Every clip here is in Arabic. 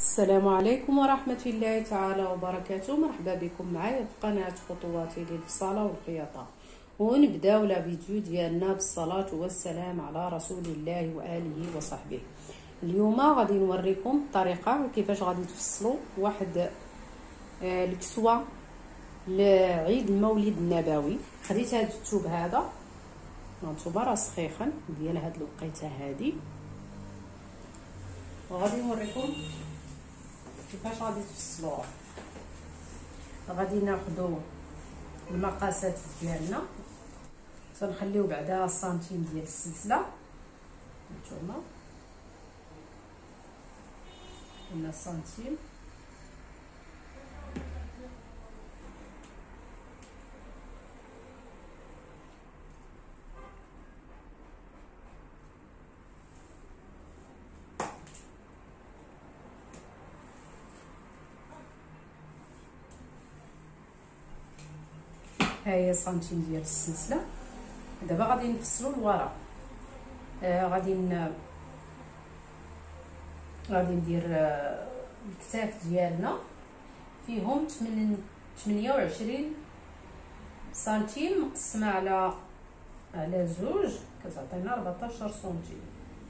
السلام عليكم ورحمة الله تعالى وبركاته. مرحبا بكم معايا في قناة خطواتي للصلاة والخياطة، ونبداو لا فيديو ديالنا بالصلاة والسلام على رسول الله وآله وصحبه. اليوم غادي نوريكم الطريقة كيفاش غادي تفصلوا واحد الكسوة لعيد المولد النبوي. خديت هذا الثوب هذا، هانتوما راه سخيخن ديال هاد الوقيته هادي، وغادي نوريكم كيفاش غادي تفصلوها. غادي ناخذوا المقاسات ديالنا، تنخليو بعدا سنتيم ديال السلسله، هانتوما قلنا سنتيم. ها هي سنتيم ديال السلسله. دابا غادي نفصلوا الوراء. غادي ندير الكتاف ديالنا فيهم 28 سنتيم مقسمه على زوج كتعطينا 14 سنتيم.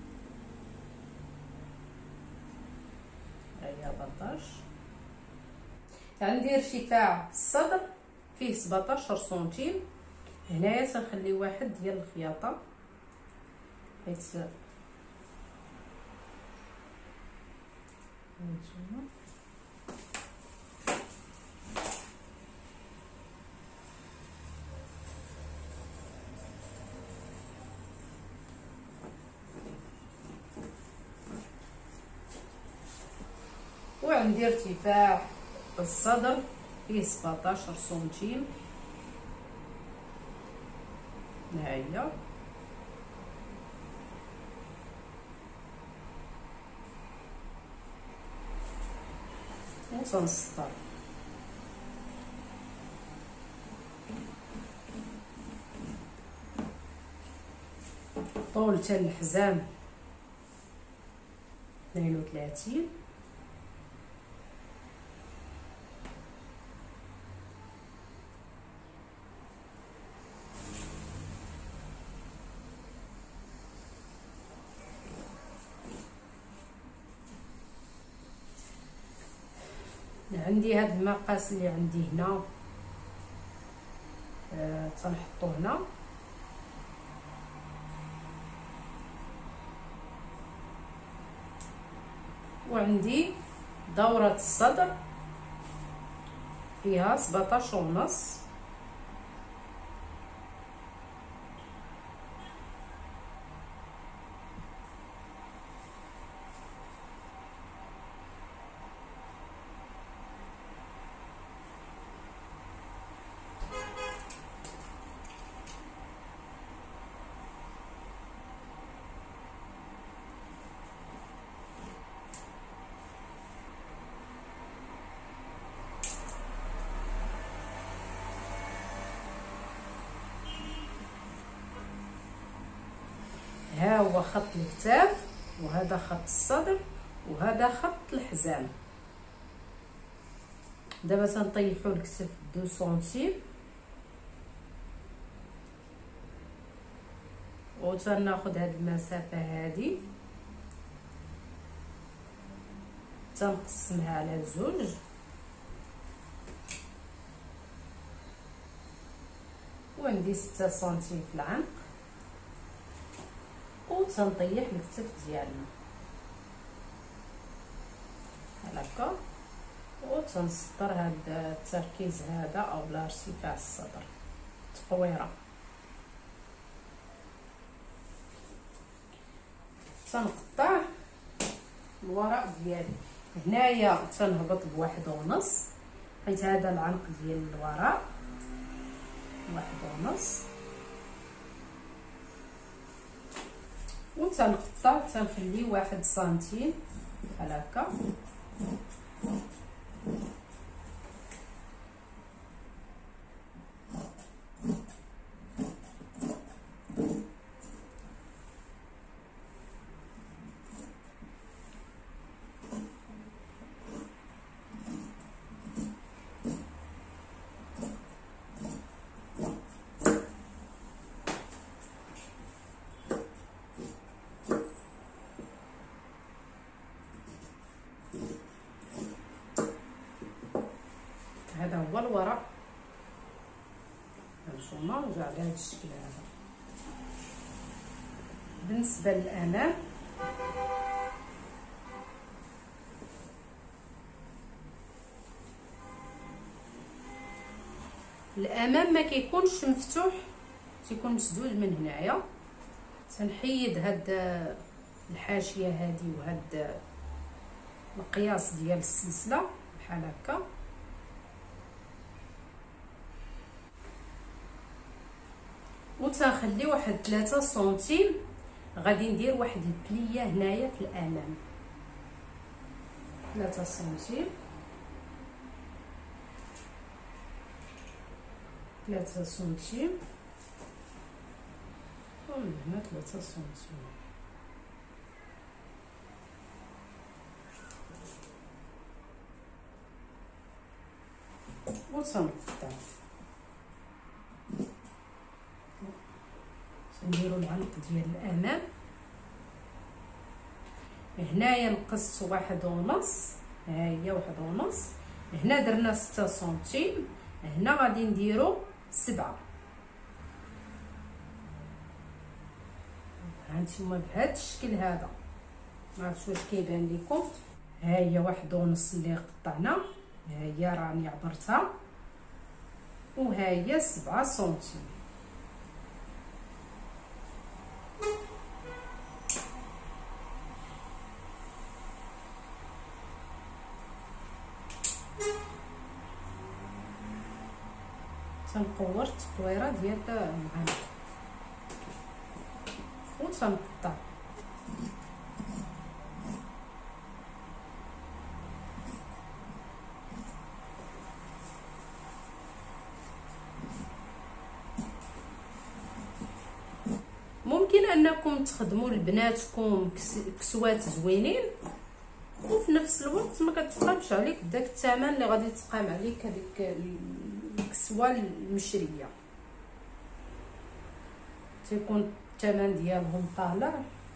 هي 14. غندير ارتفاع الصدر فيه 17 سنتيم. هنايا تنخلي واحد ديال الخياطه حيت هانتوما وعندي ارتفاع الصدر فيه 17 سنتيم. هاهي وتنسطر. طول تاع الحزام 32. عندي هاد المقاس اللي عندي هنا، تنحطو هنا وعندي دورة الصدر فيها 17 ونص. ها هو خط الكتاف، وهذا خط الصدر، وهذا خط الحزام. دابا تنطيحوا الكتف 2 سنتيم وتناخذ هاد المسافه هادي تنقسمها على زوج، وعندي 6 سنتيم في العنق، وتنطيح الكتف ديالنا هكا، وتنسطر هاد التركيز هذا او بلا ارتفاع الصدر تقويره. تنقطع الوراء ديالي. هنايا تنهبط بواحد ونص حيت هذا العنق ديال الوراء 1 ونص، وتنقطع تنخلي 1 سنتيم بحال هكا. على هذا الشكل هذا. بالنسبه للامام ما كيكونش مفتوح، تيكون مسدود من هنايا. تنحيد هاد الحاشيه هادي وهاد القياس ديال السلسله بحال هكا، وتنخلي واحد 3 سنتيم. غادي ندير واحد البليه هنايا في الامام 3 سنتيم، 3 سنتيم، ومن هنا 3 سنتيم. وتنقطع، نديرو العنق ديال الامام. هنايا نقصت 1.5، ها هي 1.5. هنا درنا 6 سنتيم، هنا غادي نديرو 7. هانتوما بهذا الشكل هذا، ما عرفتش واش كيبان لكم. ها هي 1.5 اللي قطعنا، ها هي راني عبرتها، وها هي 7 سنتيم. تنقور التقويره ديال العنق وتنقطع. ممكن انكم تخدموا لبناتكم كسوات زوينين، وفي نفس الوقت ما كتقامش عليك داك الثمن اللي غادي تقام عليك هذيك الكسوه المشريه. تيكون الثمن ديالهم طالع.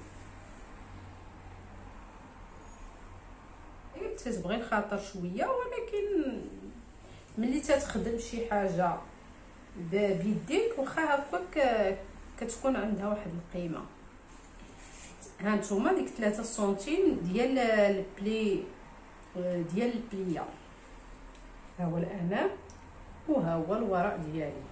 تتبغي الخاطر شويه، ولكن ملي تتخدم شي حاجه بيديك واخا هكاك كتكون عندها واحد القيمه. ها نتوما ديك 3 سنتيم ديال البلي ديال البليه، ها هو الامام وها هو الوراء ديالي.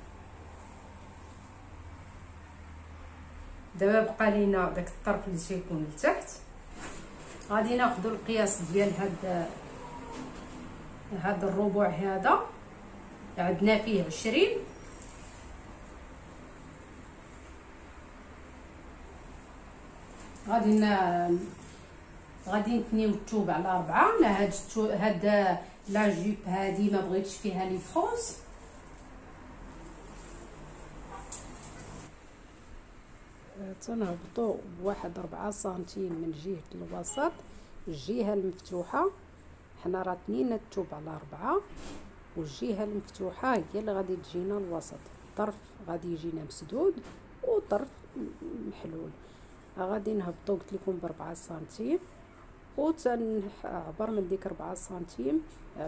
دابا بقى لينا داك الطرف اللي تيكون لتحت. غادي ناخذوا القياس ديال هاد الربع هذا، عندنا فيه 20. غادي نتنيو الثوب على 4. لا هاد لا جيب هادي ما بغيتش فيها لي فرونس. تنهبطوا بواحد 4 سنتيم من جهه الوسط، الجهه المفتوحه. حنا راه تنينا الثوب على 4، والجهه المفتوحه هي اللي غادي تجينا الوسط. الطرف غادي يجينا مسدود وطرف محلول. غادي نهبطوا قلت لكم ب4 سنتيم، وتنعبر من ديك 4 سنتيم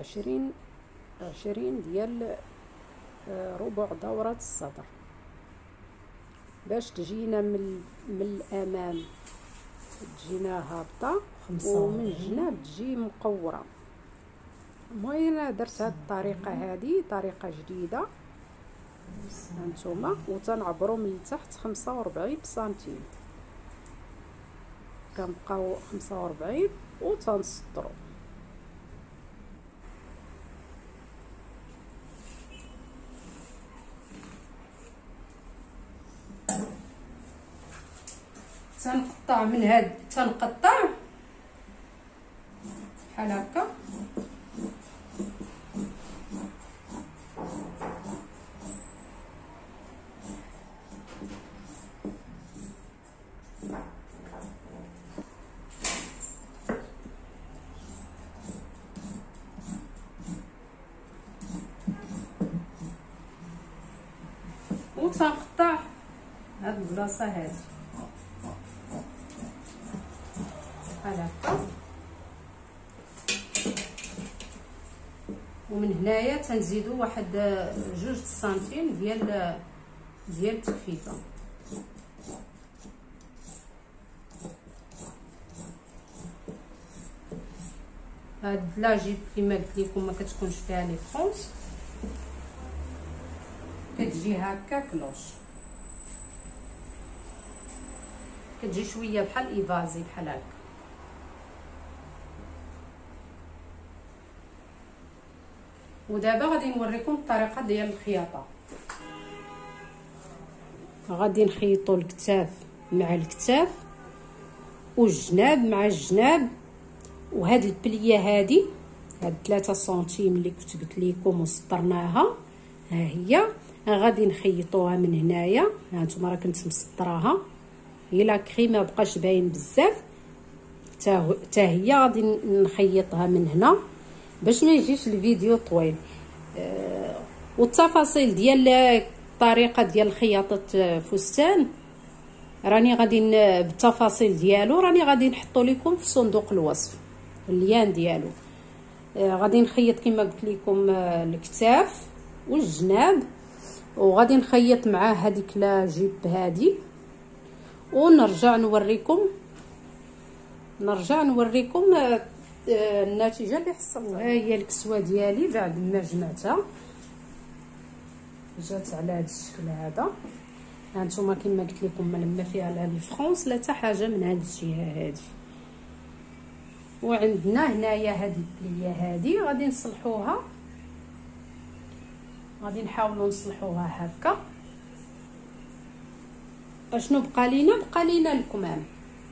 20 ديال ربع دورة الصدر، باش تجينا من الامام تجينا هابطه، ومن الجناب تجي مقوره. المهم انا درت هاد الطريقه، هذه طريقه جديده هانتوما. وتنعبروا من التحت 45 سنتيم، كنبقاو 45 وتنسطروا. تنقطع من هاد، تنقطع بحال هكا. وتنقطع هاد البلاصه هادي بحال هكا. ومن هنايا تنزيدوا واحد 2 سنتيم ديال التكفيفه. هاد لا جيب كما قلت لكم ما كتكونش فيها لي فرونس، كتجي هكا كلوش، كتجي شويه بحال ايفازي بحال هكا. ودابا غادي نوريكم الطريقه ديال الخياطه. غادي نخيطوا الكتاف مع الكتاف والجناب مع الجناب، وهاد البليه هادي هاد 3 سنتيم اللي كنت قلت لكم وسطرناها ها هي، غادي نخيطوها من هنايا. ها نتوما راه كنت مسطراها، هي لا كري ما بقاش باين بزاف، حتى هي غادي نخيطها من هنا باش ما يجيش الفيديو طويل. والتفاصيل ديال الطريقه ديال خياطه فستان راني غادي بالتفاصيل ديالو راني غادي نحطو لكم في صندوق الوصف اللين ديالو. غادي نخيط كما قلت لكم الكتاف والجناب، وغادي نخيط معاه هذيك لا جيب هادي، ونرجع نوريكم النتيجه اللي حصلت. ها هي الكسوه ديالي بعد ما جمعتها جات على هذا الشكل هذا. هانتوما كما قلت لكم ما فيها لا لي فرونس لا حتى حاجه من هذه الجهه هذه. وعندنا هنايا هذه البليه هذه غادي نصلحوها، غادي نحاولوا نصلحوها هكا. اشنو بقى لينا الكمام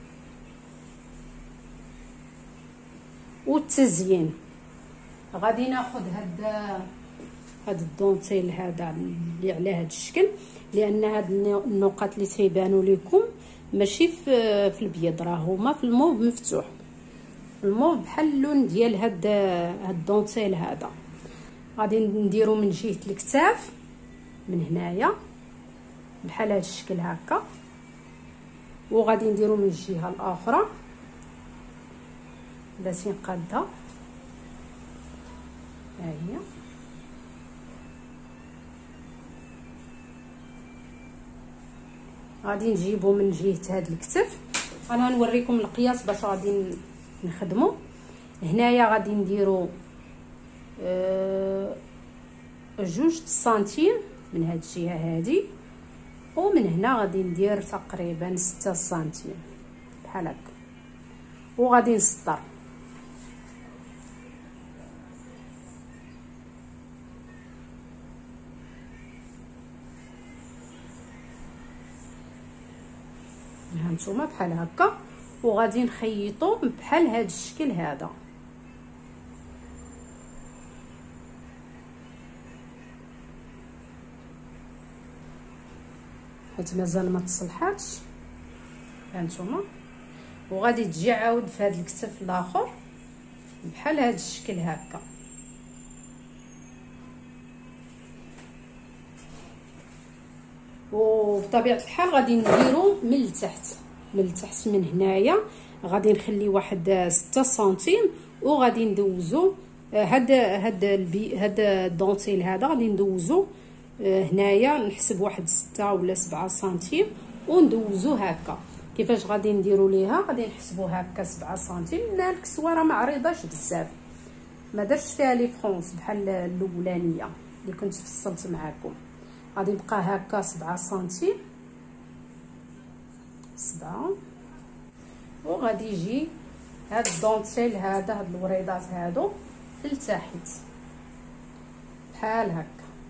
والتزيين. غادي ناخذ هاد الدونتيل هذا اللي على هذا الشكل، لان هاد النقاط اللي تيبانوا لكم ماشي في البيض، راه هما في الموف مفتوح، الموف بحال اللون ديال هاد الدونتيل هذا. غادي نديرو من جهه الكتاف من هنايا بحال هذا الشكل هكا، وغادي نديرو من الجهه الاخرى باسين قادها ها هي. غادي نجيبو من جهه هذا الكتف. انا نوريكم القياس باش غادي نخدمو. هنايا غادي نديرو 2 سنتيم من هاد الجهه هادي، ومن هنا غادي ندير تقريبا 6 سنتيم بحال هكا، وغادي نسطر. هانتوما بحال هكا، وغادي نخيطو بحال هذا الشكل هذا. حيت مازال ما تصلحاتش هانتوما، وغادي تجي عاود في هذا الكتف الاخر بحال هذا الشكل هكا. وبطبيعه الحال غادي نديرو من التحت من هنايا غادي نخلي واحد 6 سنتيم، وغادي ندوزو هاد الدونتيل هذا غادي ندوزو هنايا، نحسب واحد 6 ولا 7 سنتيم وندوزو هكا. كيفاش غادي نديرو ليها؟ غادي نحسبو هكا 7 سنتيم. لا الكسوه راه ما عريضاش بزاف، ما درتش فيها لي فرونس بحال الاولانيه اللي كنت فصلت معاكم. غادي يبقى هكا 7 سنتيم 7، وغادي يجي هاد الدونتيل هذا، هاد الوريضات هادو لتحت بحال هكا.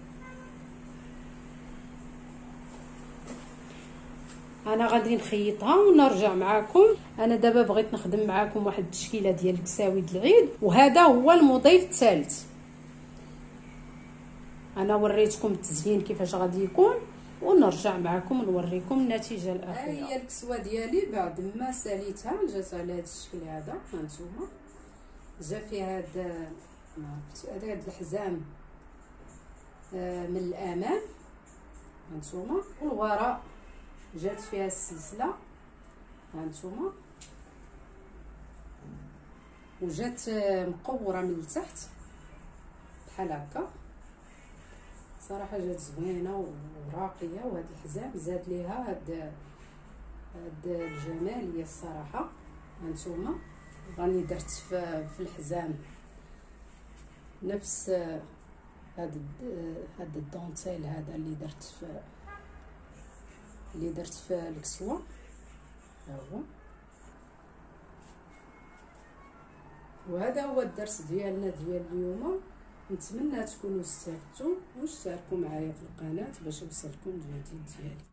انا غادي نخيطها ونرجع معاكم. انا دابا بغيت نخدم معاكم واحد التشكيله ديال الكساوي د العيد، وهذا هو الموديل الثالث. انا وريتكم التزيين كيفاش غادي يكون، ونرجع معكم نوريكم النتيجه الاخيره. هي الكسوه ديالي بعد ما ساليتها جات على هذا الشكل هذا. هانتوما جا فيها هاد الحزام من الامام هانتوما، والوراء جات فيها السلسله هانتوما، وجات مقوره من التحت بحال هكا صراحه جات زوينه وراقيه، وهاد الحزام زاد ليها هاد الجماليه الصراحه. هانتوما راني درت في الحزام نفس هاد الدونتيل هذا اللي درت في الكسوه. ها هو، وهذا هو الدرس ديالنا ديال اليوم. نتمنى تكونوا استفدتوا واشتركوا معايا في القناه باش يوصلكم الجديد ديالي.